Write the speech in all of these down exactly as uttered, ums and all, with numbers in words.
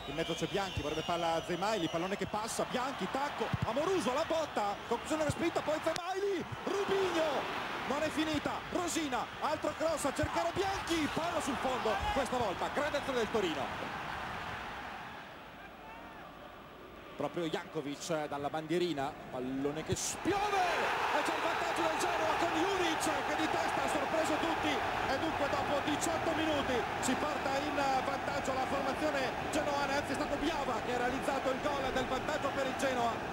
In mezzo c'è Bianchi, vorrebbe palla a Zemaili, pallone che passa, Bianchi, tacco, Amoruso alla botta, conclusione respinta, poi Zemaili, Rubinho, non è finita, Rosina, altro cross a cercare Bianchi, palla sul fondo, questa volta, grande azione del Torino. Proprio Jankovic dalla bandierina, pallone che spiove e c'è il vantaggio del Genoa con Juric che di testa ha sorpreso tutti e dunque dopo diciotto minuti si porta in vantaggio la formazione genoana, anzi è stato Biava che ha realizzato il gol del vantaggio per il Genoa.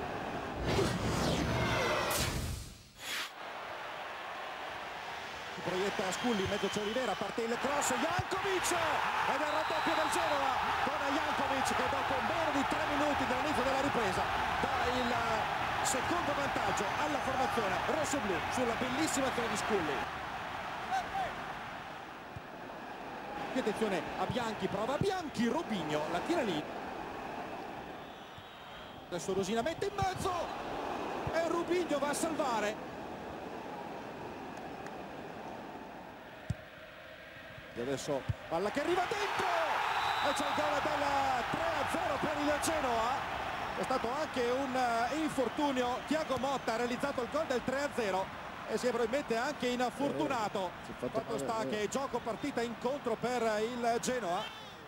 Proietta Sculli, in mezzo c'è Olivera, parte il cross, Jankovic ed è il raddoppio del Genoa con Jankovic che dopo meno di tre minuti dall'inizio della ripresa dà il secondo vantaggio alla formazione rossoblu sulla bellissima azione di Sculli. Qui attenzione a Bianchi, prova Bianchi, Robinho la tira lì, adesso Rosina mette in mezzo e Rubinho va a salvare. E adesso palla che arriva dentro e c'è il gol del tre a zero per il Genoa. È stato anche un infortunio, Thiago Motta ha realizzato il gol del tre a zero e si è probabilmente anche infortunato. Fatto sta che gioco partita incontro per il Genoa.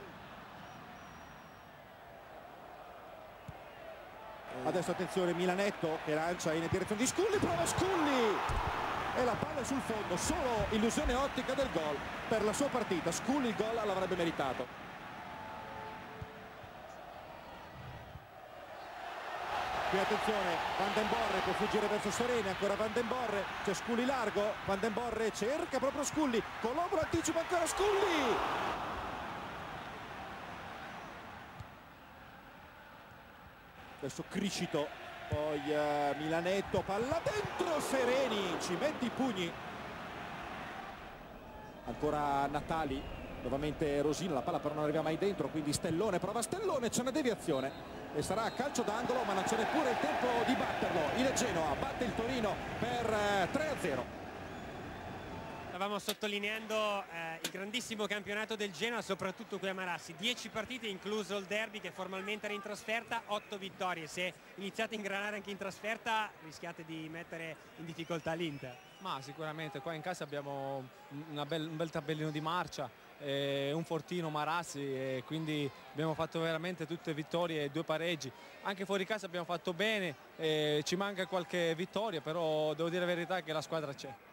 Adesso attenzione Milanetto che lancia in direzione di Sculli, prova Sculli e la palla è sul fondo, solo illusione ottica del gol per la sua partita. Sculli il gol l'avrebbe meritato. Qui attenzione, Van den Borre può fuggire verso Sereni, ancora Van den Borre, c'è Sculli largo, Van den Borre cerca proprio Sculli, Colombo anticipa ancora Sculli. Adesso Criscito, poi uh, Milanetto, palla dentro, Sereni ci mette i pugni. Ancora Natali, nuovamente Rosina, la palla però non arriva mai dentro, quindi Stellone, prova Stellone, c'è una deviazione e sarà a calcio d'angolo, ma non c'è neppure il tempo di batterlo. Il Genoa batte il Torino per uh, tre a zero. Stavamo sottolineando eh, il grandissimo campionato del Genoa, soprattutto qui a Marassi. dieci partite, incluso il derby che formalmente era in trasferta, otto vittorie. Se iniziate a ingranare anche in trasferta rischiate di mettere in difficoltà l'Inter. Ma sicuramente qua in casa abbiamo una bel, un bel tabellino di marcia, eh, un fortino Marassi e quindi abbiamo fatto veramente tutte vittorie e due pareggi. Anche fuori casa abbiamo fatto bene, eh, ci manca qualche vittoria, però devo dire la verità che la squadra c'è.